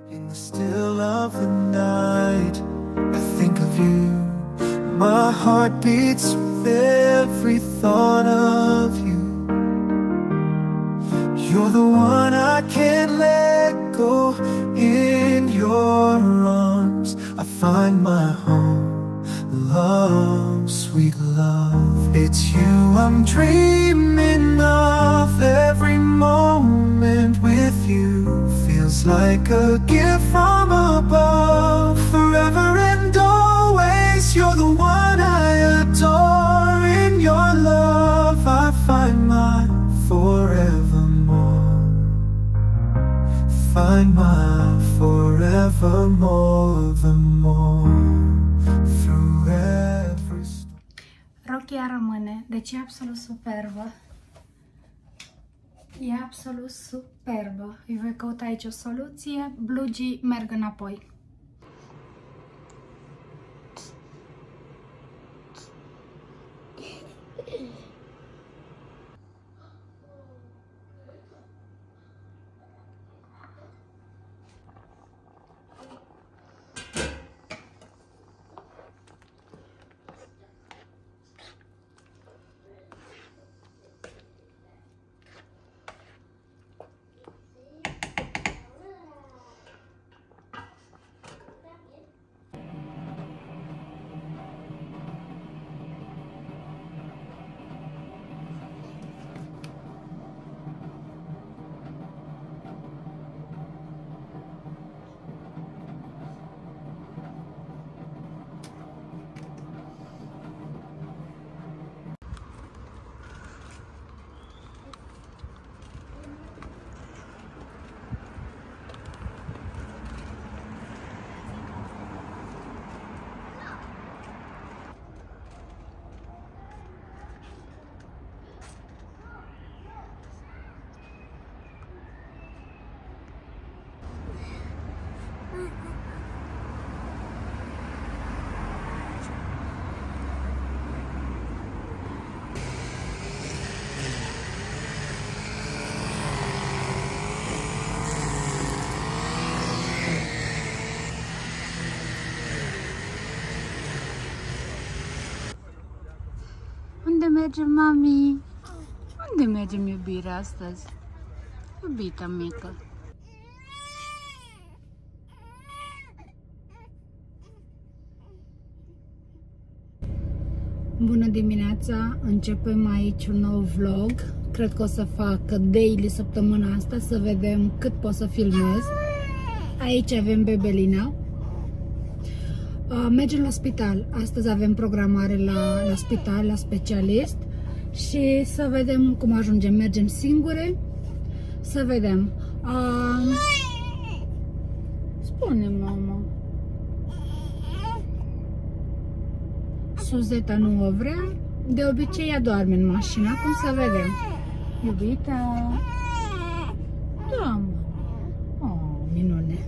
In the still of the night, I think of you. My heart beats with every thought of you. You're the one I can't let go. In your arms I find my home. Love, sweet love, it's you I'm dreaming of. Every moment with you feels like a gift from above. Forever and always, you're the one I adore. In your love I find my forevermore. Find my forevermore, the more through every storm. Rochia rămâne, deci e absolut superbă. E absolut superbă. Îi voi căuta aici o soluție. Blugii merg înapoi. Unde mergem, mami? Unde mergem, iubire, astăzi? Iubita mică. Bună dimineața! Începem aici un nou vlog. Cred că o să fac daily săptămâna asta, să vedem cât pot să filmez. Aici avem Bebelina. Mergem la spital. Astăzi avem programare la spital, la specialist. Și să vedem cum ajungem. Mergem singure. Să vedem. Spune, mama. Suzeta nu o vrea. De obicei ea doarme în mașină. Acum să vedem. Iubita. Da, mă. Minune.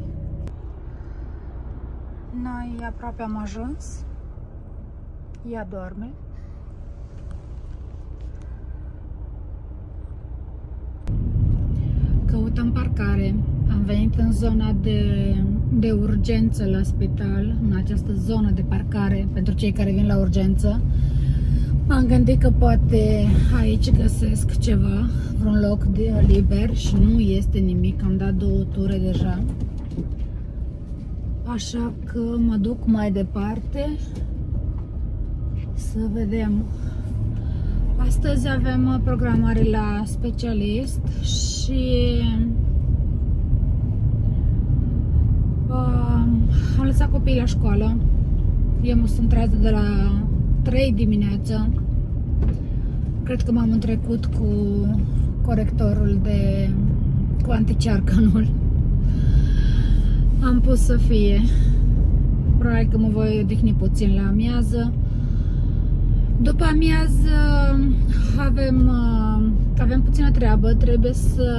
Noi aproape am ajuns. Ea doarme. Căutăm parcare. Am venit în zona de urgență la spital, în această zonă de parcare pentru cei care vin la urgență. M-am gândit că poate aici găsesc ceva, vreun loc liber, și nu este nimic. Am dat 2 ture deja. Așa că mă duc mai departe să vedem. Astăzi avem programare la specialist și am lăsat copiii la școală. Eu mă sunt trează de la 3 dimineața. Cred că m-am întrecut cu corectorul cu anticearcănul. Am pus să fie. Probabil că mă voi odihni puțin la amiază. După amiază avem puțină treabă. Trebuie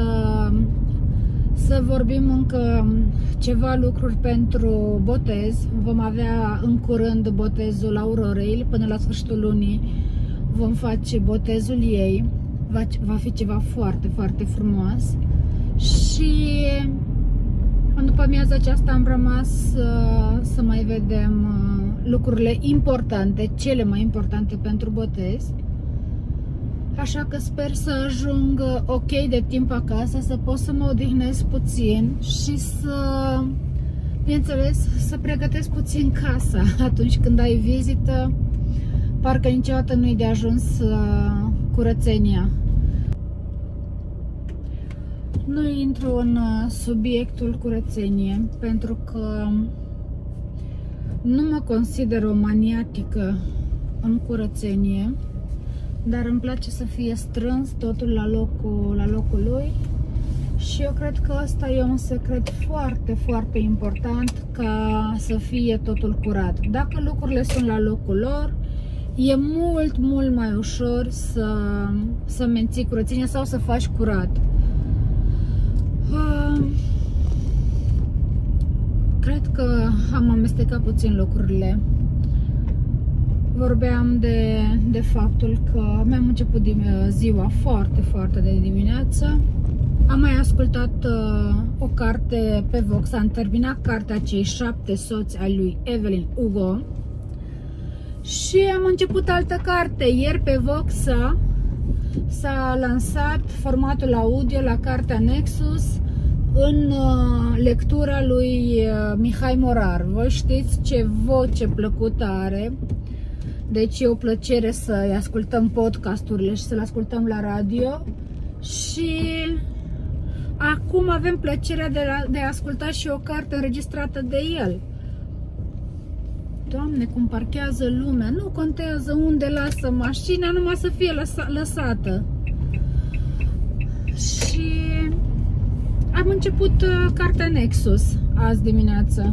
să vorbim încă ceva lucruri pentru botez. Vom avea în curând botezul Aurorei. Până la sfârșitul lunii vom face botezul ei. Va fi ceva foarte, foarte frumos. Și după după amiaza aceasta am rămas să mai vedem lucrurile importante, cele mai importante pentru botez. Așa că sper să ajung ok de timp acasă, să pot să mă odihnesc puțin și să, bineînțeles, să pregătesc puțin casa. Atunci când ai vizită, parcă niciodată nu-i de ajuns curățenia. Nu intru în subiectul curățenie, pentru că nu mă consider o maniatică în curățenie, dar îmi place să fie strâns totul la locul lui și eu cred că ăsta e un secret foarte, foarte important, ca să fie totul curat. Dacă lucrurile sunt la locul lor, e mult, mult mai ușor să menții curățenia sau să faci curat. Cred că am amestecat puțin lucrurile. Vorbeam de faptul că mi-am început ziua foarte, foarte de dimineață. Am mai ascultat o carte pe Vox. Am terminat cartea Cei 7 soți ai lui Evelyn Hugo și am început altă carte. Ieri pe Vox s-a lansat formatul audio la cartea Nexus în lectura lui Mihai Morar. Vă știți ce voce plăcută are, deci e o plăcere să-i ascultăm podcasturile și să-l ascultăm la radio. Și acum avem plăcerea de a asculta și o carte înregistrată de el. Doamne, cum parchează lumea, nu contează unde lasă mașina, numai să fie lăsată. Și am început cartea Nexus azi dimineață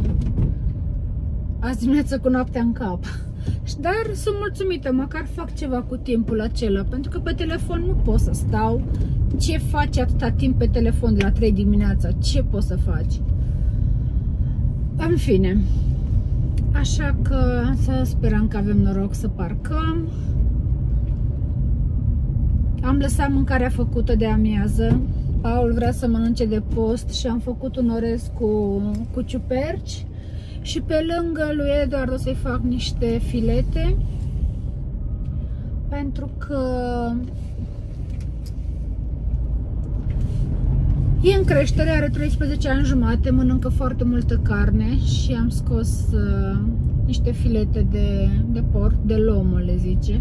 cu noaptea în cap. Dar sunt mulțumită, măcar fac ceva cu timpul acela, pentru că pe telefon nu pot să stau. Ce faci atâta timp pe telefon de la 3 dimineața? Ce poți să faci? În fine, așa că să sperăm că avem noroc să parcăm. Am lăsat mâncarea făcută de amiază. Paul vrea să mănânce de post și am făcut un orez cu ciuperci. Și pe lângă lui Eduard o să-i fac niște filete, pentru că e în creștere, are 13 ani jumate, mănâncă foarte multă carne și am scos niște filete de porc, de lomo le zice.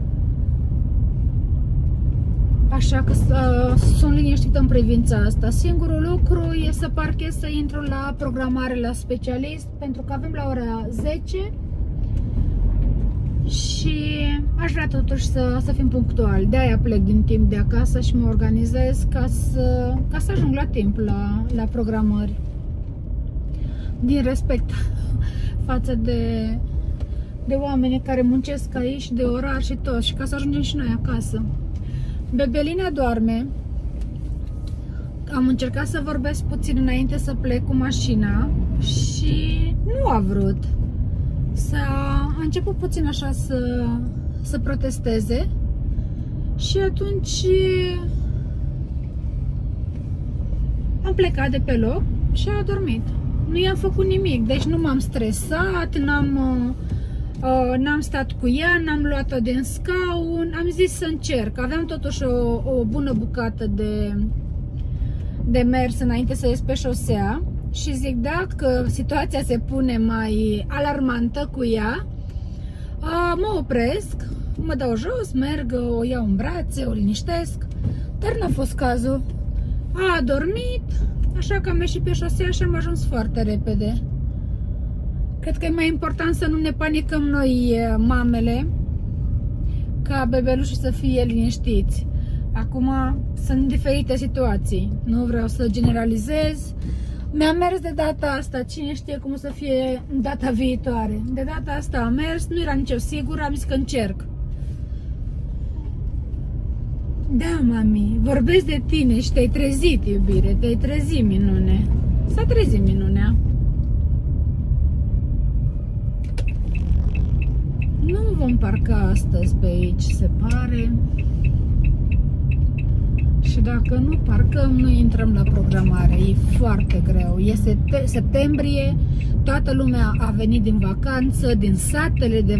Așa că sunt liniștită în privința asta. Singurul lucru e să parchez să intru la programare la specialist, pentru că avem la ora 10 și aș vrea totuși să fim punctuali. De-aia plec din timp de acasă și mă organizez ca să ajung la timp la programări. Din respect față de oamenii care muncesc aici, de orar și tot, și ca să ajungem și noi acasă. Bebelina doarme. Am încercat să vorbesc puțin înainte să plec cu mașina și nu a vrut. A început puțin așa să protesteze și atunci am plecat de pe loc și a adormit. Nu i-am făcut nimic, deci nu m-am stresat, n-am stat cu ea, n-am luat-o din scaun, am zis să încerc. Aveam totuși o bună bucată de mers înainte să ies pe șosea și zic, dacă situația se pune mai alarmantă cu ea, mă opresc, mă dau jos, merg, o iau în brațe, o liniștesc, dar n-a fost cazul. A adormit, așa că am ieșit pe șosea și am ajuns foarte repede. Cred că e mai important să nu ne panicăm noi, mamele, ca bebelușii să fie liniștiți. Acum sunt diferite situații, nu vreau să generalizez. Mi-a mers de data asta, cine știe cum o să fie data viitoare. De data asta a mers, nu era nicio sigură, am zis că încerc. Da, mami, vorbesc de tine și te-ai trezit, iubire, te-ai trezit, minune. S-a trezit minunea. Nu vom parca astăzi pe aici, se pare. și dacă nu parcăm, nu intrăm la programare. E foarte greu. Este septembrie, toată lumea a venit din vacanță, din satele de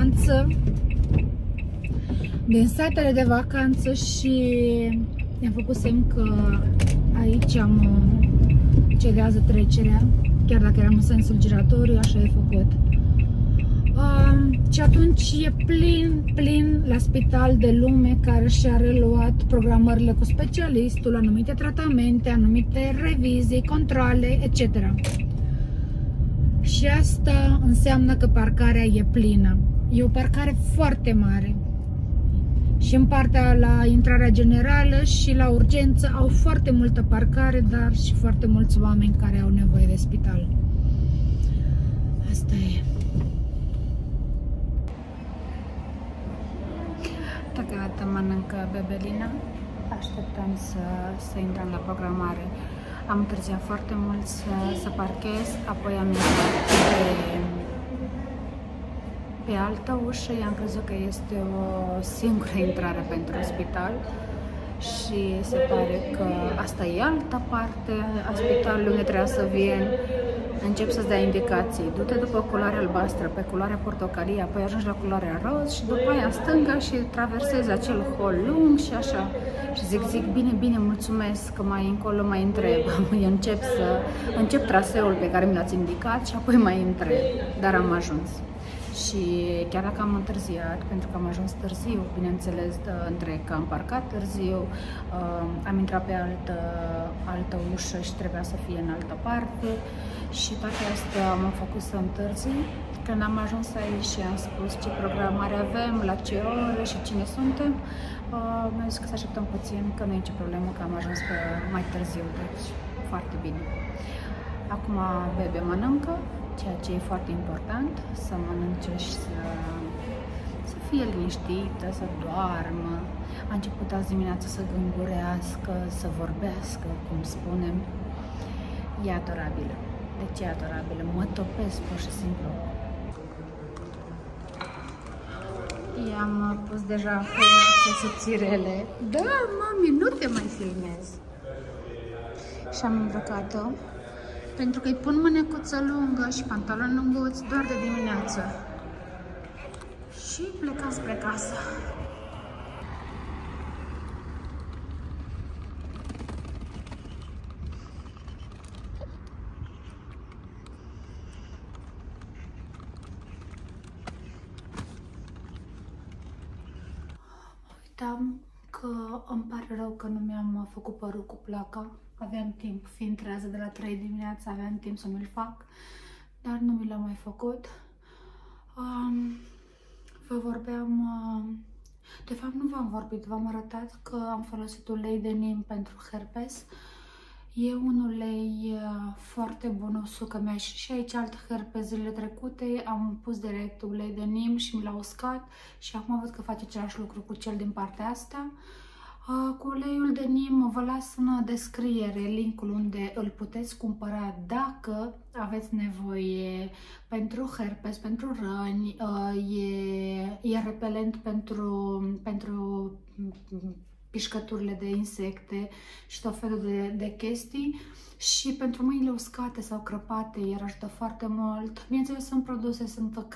vacanță, și i-am făcut semn că aici cedează trecerea, chiar dacă eram în sensul giratoriu, așa e făcut. Și atunci e plin la spital de lume care și-a reluat programările cu specialistul, anumite tratamente, anumite revizii, controle, etc. Și asta înseamnă că parcarea e plină. E o parcare foarte mare. Și în partea la intrarea generală și la urgență au foarte multă parcare, dar și foarte mulți oameni care au nevoie de spital. Asta e. Deocamdată mănâncă Bebelina. Așteptăm să intrăm la programare. Am întârziat foarte mult să parchez, apoi am intrat pe altă ușă. I-am crezut că este o singură intrare pentru spital și se pare că asta e alta parte a spitalului unde trebuia să vin. Încep să-ți dea indicații. Du-te după culoarea albastră, pe culoarea portocalie, apoi ajungi la culoarea roz și după aia în stânga și traversezi acel hol lung și așa. Și zic, bine, mulțumesc că mai încolo mai întreb. Încep traseul pe care mi l-ați indicat și apoi mai întreb. Dar am ajuns. Și chiar dacă am întârziat, pentru că am ajuns târziu, bineînțeles, între că am parcat târziu, am intrat pe altă ușă și trebuia să fie în altă parte și toate astea m-au făcut să întârzi. Când am ajuns aici și am spus ce programare avem, la ce oră și cine suntem, mi-au zis că să așteptăm puțin, că nu e nicio problemă, că am ajuns mai târziu, deci foarte bine. Acum Bebe mănâncă, ceea ce e foarte important, să mănânce și să fie liniștită, să doarmă. A început azi dimineața să gângurească, să vorbească, cum spunem. E adorabilă. Deci e adorabilă. Mă topesc pur și simplu. I-am pus deja aceste subțirele. Da, mami, nu te mai filmez. Și am îmbrăcat-o. Pentru că îi pun mânecuță lungă și pantaloni lunguți doar de dimineață. Și plecăm spre casă. Uitam că îmi pare rău că nu mi-am făcut părul cu placa. Aveam timp, fiind trează de la 3 dimineața, aveam timp să mi-l fac, dar nu mi l-am mai făcut. Vă vorbeam, de fapt nu v-am vorbit, v-am arătat că am folosit ulei de nim pentru herpes. E un ulei foarte bun, o sucă mea și aici alt herpes zilele trecute, am pus direct ulei de nim și mi l-a uscat și acum văd că face același lucru cu cel din partea asta. Cu uleiul de nim vă las în descriere linkul unde îl puteți cumpăra dacă aveți nevoie pentru herpes, pentru răni, e repelent pentru pișcăturile de insecte și tot felul de chestii și pentru mâinile uscate sau crăpate el ajută foarte mult. Bineînțeles sunt produse, sunt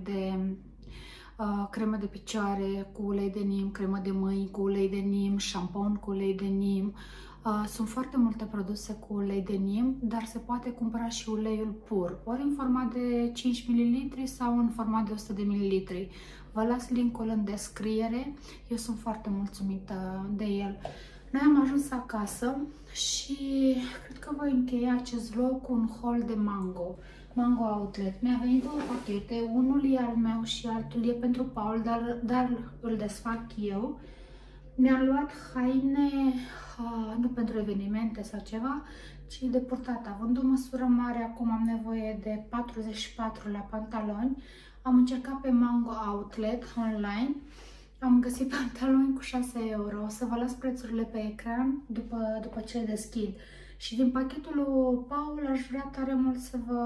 cremă de picioare cu ulei de nim, cremă de mâini cu ulei de nim, șampon cu ulei de nim. Sunt foarte multe produse cu ulei de nim, dar se poate cumpăra și uleiul pur, ori în format de 5 ml sau în format de 100 ml. Vă las linkul în descriere, eu sunt foarte mulțumită de el. Noi am ajuns acasă și cred că voi încheia acest vlog cu un haul de Mango Outlet. Mi-a venit două pachete, unul e al meu și altul e pentru Paul, dar îl desfac eu. Mi-am luat haine, nu pentru evenimente sau ceva, ci de purtat. Având o măsură mare, acum am nevoie de 44 la pantaloni. Am încercat pe Mango Outlet online. Am găsit pantaloni cu 6 euro. O să vă las prețurile pe ecran după ce deschid. Și din pachetul lui Paul aș vrea tare mult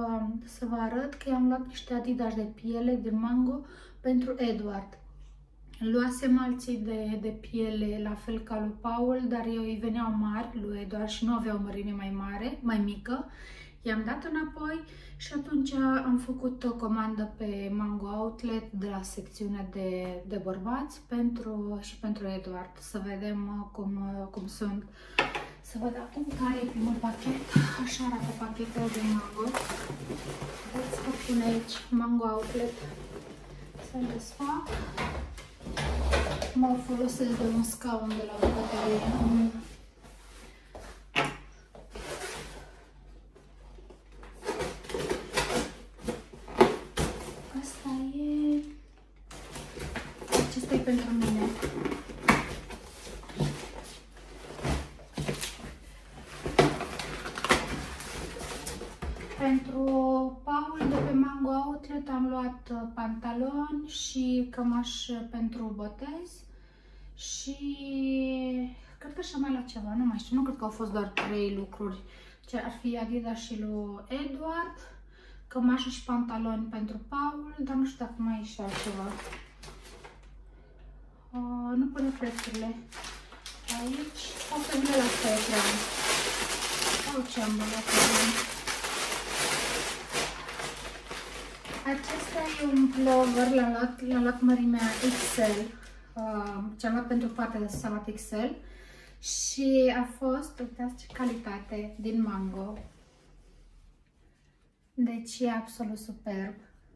să vă arăt că i-am luat niște Adidas de piele din Mango pentru Edward. Luasem alții de piele, la fel ca lui Paul, dar eu îi veneau mari, lui Eduard, și nu aveau mărime mai mare, mai mică. I-am dat înapoi și atunci am făcut o comandă pe Mango Outlet de la secțiunea de bărbați și pentru Eduard. Să vedem cum sunt. Să văd acum care e primul pachet. Așa arată pachetele de Mango. Vedeți că pune aici Mango Outlet. Să-l desfac. Mă folosesc de un scaun de la bucătărie. Acesta e pentru mine. Pentru Paul de pe Mango Outlet am luat pantaloni și cămaș pentru botez și cred că și-am mai luat ceva, nu mai știu, nu cred că au fost doar 3 lucruri. Ce ar fi Adidas și lui Edward, cămașă și pantaloni pentru Paul, dar nu știu dacă mai e și altceva. Nu pune prețurile aici, o să le las pe ecran. Sau ce am băgat aici. Acesta e un plover, l-am luat mărimea XL, ce-am luat pentru partea de sus, am luat XL și a fost, uitați ce calitate, din Mango. Deci e absolut superb.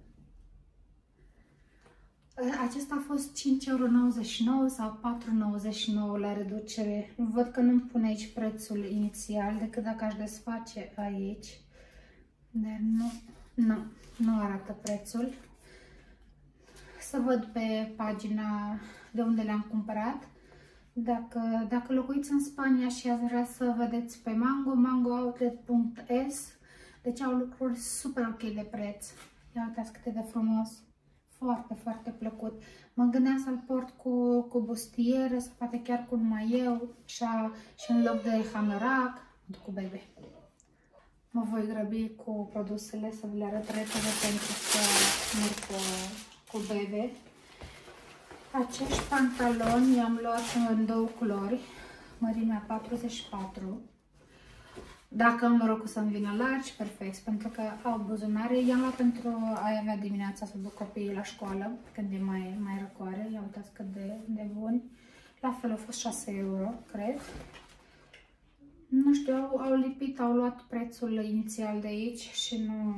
Acesta a fost 5,99 € sau 4,99 € la reducere. Văd că nu-mi pune aici prețul inițial, decât dacă aș desface aici. Dar nu arată prețul. Să văd pe pagina de unde le-am cumpărat. Dacă locuiți în Spania și ați vrea să vedeți pe mangooutlet.es, deci au lucruri super ok de preț. Ia uitați cât de frumos. Foarte, foarte plăcut. Mă gândeam să-l port cu bustiere, sau poate chiar cu un maieu și în loc de hanorac, cu bebe. Mă voi grăbi cu produsele să vi le arăt repede pentru să merg cu bebe. Acești pantaloni i-am luat în 2 culori, mărimea 44. Dacă am norocul să-mi vină largi, perfect, pentru că au buzunare. I-am luat pentru a avea dimineața să duc copiii la școală, când e mai răcoare. Ia uitați cât de buni. La fel au fost 6 €, cred. Nu știu, au lipit, au luat prețul inițial de aici și nu...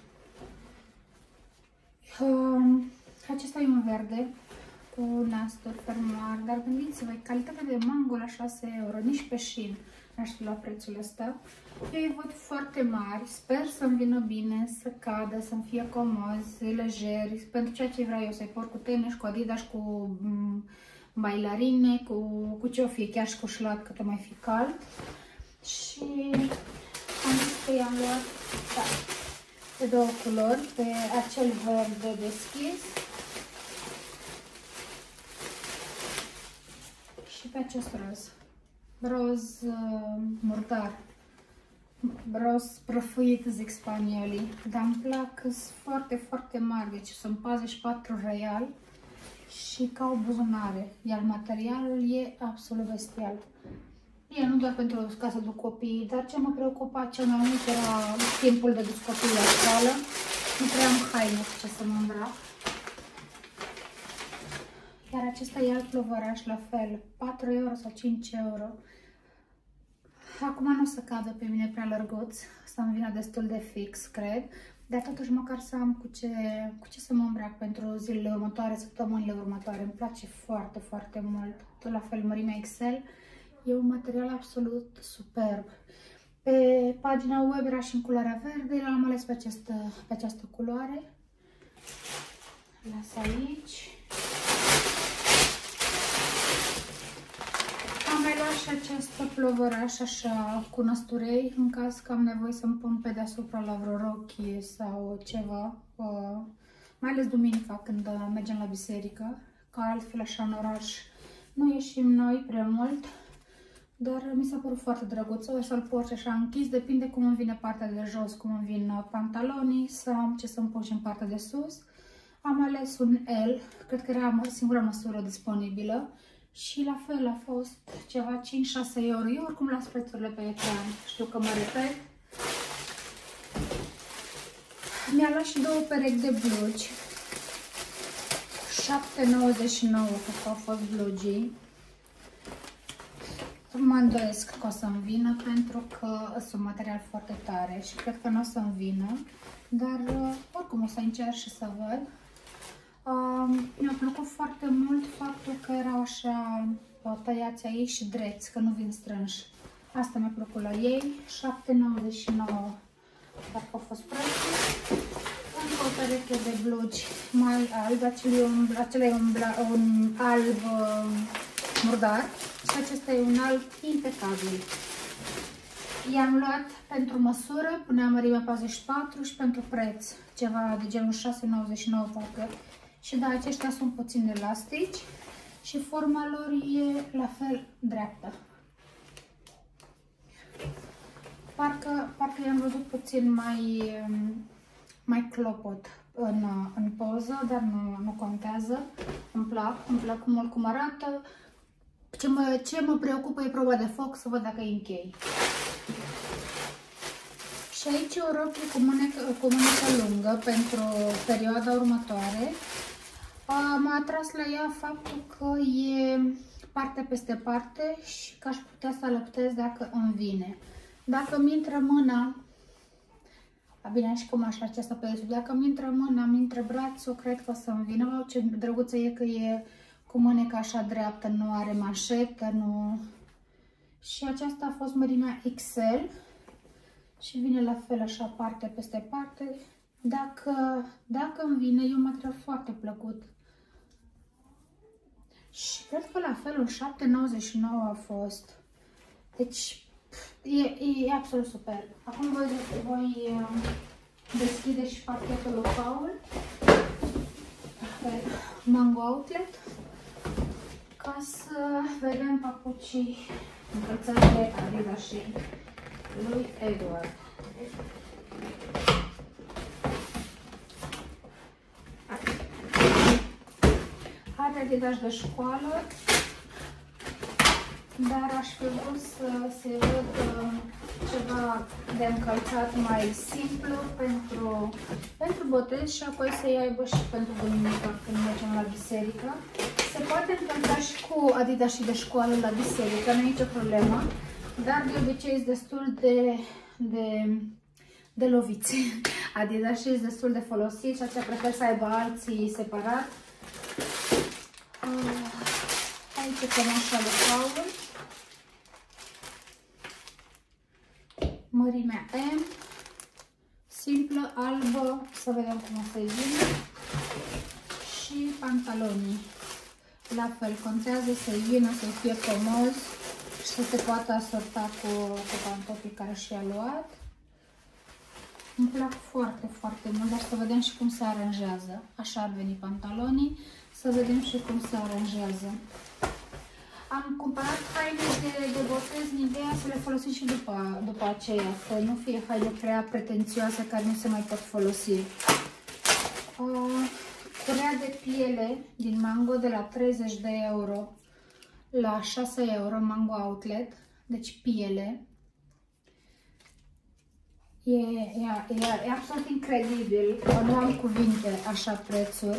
Acesta e un verde cu nasturi, fermoar, dar gândiți-vă, calitatea de Mango la 6 €, nici pe Shein n-aș fi luat prețul ăsta. Eu îi văd foarte mari, sper să-mi vină bine, să cadă, să-mi fie comozi, lejeri, pentru ceea ce vreau eu, să-i port cu tenis, cu Adidas, cu bailarine, cu ce o fie, chiar și cu șlat, cât o mai fi cald. Și am zis că i-am luat de 2 culori, pe acel verde deschis și pe acest roz. Roz murdar, roz prăfuit, zic spaniolii, dar îmi plac, sunt foarte, foarte mari, deci sunt 44 real și ca o buzunare, iar materialul e absolut bestial. E nu doar pentru ca să duc copiii, dar ce mă preocupa cel mai mult era timpul de dus copiii la școală. Nu prea am haine cu ce să mă îmbrac. Iar acesta e alt plovăraș, la fel, 4 € sau 5 €. Acum nu o să cadă pe mine prea lărguț, să-mi vină destul de fix, cred. Dar totuși măcar să am cu ce să mă îmbrac pentru zilele următoare, săptămânile următoare. Îmi place foarte, foarte mult. Tot la fel, mărimea XL. E un material absolut superb. Pe pagina web era și în culoarea verde, l-am ales pe această culoare. Las aici. Am mai luat și această plovăraș așa cu năsturei, în caz că am nevoie să-mi pun pe deasupra la vreo rochie sau ceva. Mai ales duminica când mergem la biserică, că altfel așa în oraș nu ieșim noi prea mult. Dar mi s-a părut foarte drăguț. O să-l port așa închis, depinde cum îmi vine partea de jos, cum îmi vin pantalonii, să am ce să-mi pun și în partea de sus. Am ales un L, cred că era singura măsură disponibilă și la fel a fost ceva 5-6 euro. Eu oricum las prețurile pe ecran, știu că mă repet. Mi-a luat și 2 perechi de blugi, 7,99 cred că au fost blugii. Mă îndoiesc că o să-mi vină pentru că sunt material foarte tare și cred că nu o să-mi vină, dar oricum o să încerc și să văd. Mi-a plăcut foarte mult faptul că erau așa tăiați aici și dreți, că nu vin strânși. Asta mi-a plăcut la ei, 7,99 parcă au fost prețul. Încă o pereche de blugi mai alb, acela e un alb murdar și acesta e un alb impecabil. I-am luat pentru măsură, puneam mărimea 44 și pentru preț, ceva de genul 6,99 parcă. Și da, aceștia sunt puțin elastici și forma lor e la fel dreaptă. Parcă i-am văzut puțin mai clopot în poză, dar nu contează. Îmi plac mult cum arată. Ce mă preocupă e proba de foc, să văd dacă e închei. Și aici e o rochie cu mânecă lungă pentru perioada următoare. M-a atras la ea faptul că e parte peste parte și că aș putea să alăptez dacă îmi vine. Dacă mi intră mâna, bine, și cum aș face asta pe YouTube, dacă mi intră mâna, mi intră brațul, cred că o să-mi vină. Ce drăguță e că e cu mâneca așa dreaptă, nu are manșetă, nu... Și aceasta a fost mărimea XL și vine la fel așa parte peste parte. Dacă îmi vine, e un material foarte plăcut. Și cred că la fel un 7,99 a fost. Deci e absolut super. Acum voi deschide și pachetul lui Paul pe Mango Outlet ca să vedem papucii, încălțările Adidas și lui Edward. Are Adidas de școală, dar aș fi vrut să se văd ceva de încălțat mai simplu pentru botez și apoi să-i aibă și pentru duminică când mergem la biserică. Se poate încălța și cu Adidas și de școală la biserică, nu e nicio problemă, dar de obicei este destul de loviți. Adidas și este destul de folosit și aceea prefer să aibă alții separat. Aici e cămașa de Paul. Mărimea M. Simplă, albă, să vedem cum o să-i vină. Și pantalonii. La fel, contează să-i vină, să fie comod și să se poată asorta cu pantofii care și-a luat. Îmi plac foarte, foarte mult, dar să vedem și cum se aranjează. Așa ar veni pantalonii, să vedem și cum se aranjează. Am cumpărat haine de botez în ideea să le folosim și după aceea, să nu fie haine prea pretențioase care nu se mai pot folosi. Curea de piele din Mango de la 30 de euro la 6 euro, Mango Outlet, deci piele. E absolut incredibil, nu am cuvinte așa prețuri.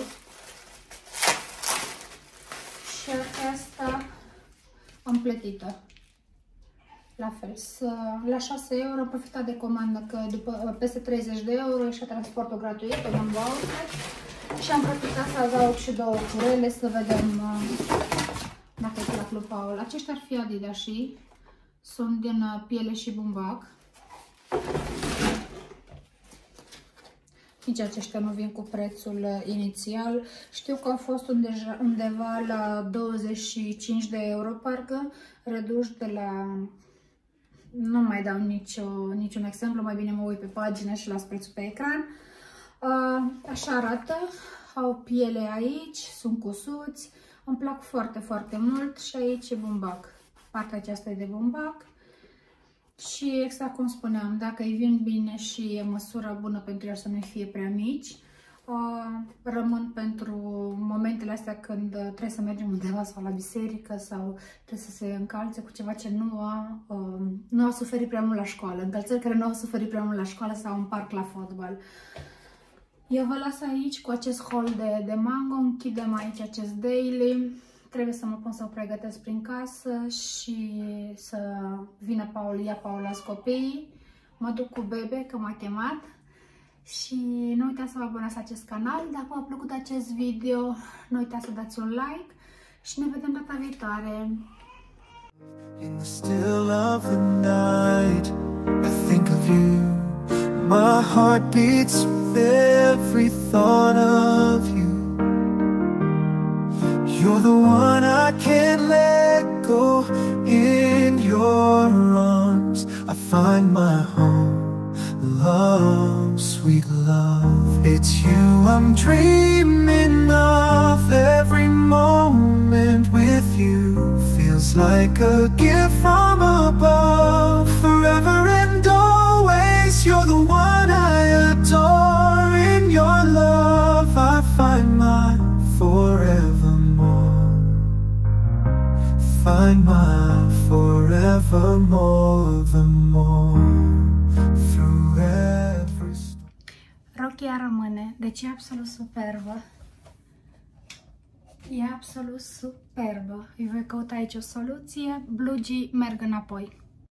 Și aceasta împletită. La fel, la 6 euro am profitat de comandă că după peste 30 de euro și transportul gratuit pe Mango Outlet și am profitat să adaug și 2 curele să vedem dacă îi plac lui Paul. Aceștia ar fi Adidas și sunt din piele și bumbac. Nici aceștia nu vin cu prețul inițial. Știu că au fost undeva la 25 de euro, parcă, reduși de la... Nu mai dau niciun exemplu, mai bine mă uit pe pagină și las prețul pe ecran. Așa arată, au piele aici, sunt cusuți, îmi plac foarte, foarte mult și aici e bumbac. Partea aceasta e de bumbac. Și exact cum spuneam, dacă îi vin bine și e măsura bună pentru el să nu fie prea mici, rămân pentru momentele astea când trebuie să mergem undeva sau la biserică sau trebuie să se încalțe cu ceva ce nu a suferit prea mult la școală, încălțări care nu au suferit prea mult la școală sau în parc la fotbal. Eu vă las aici cu acest haul de mango, închidem aici acest daily. Trebuie să mă pun să o pregătesc prin casă și să vină Paul, ia Paul la copiii. Mă duc cu bebe, că m-a chemat. Și nu uitați să vă abonați la acest canal. Dacă v-a plăcut acest video, nu uitați să dați un like și ne vedem data viitoare. In the still of the night, I think of you. My heart beats with every thought of you. You're the one I can't let go. In your arms, I find my home. Love, sweet love, it's you I'm dreaming of. Every moment with you feels like a gift from above. Forever and always, you're the one I adore. In your love I find my forevermore. Find my forevermore, the more. Rochia rămâne, deci e absolut superbă. E absolut superbă. Îi voi căuta aici o soluție. Blugii merg înapoi.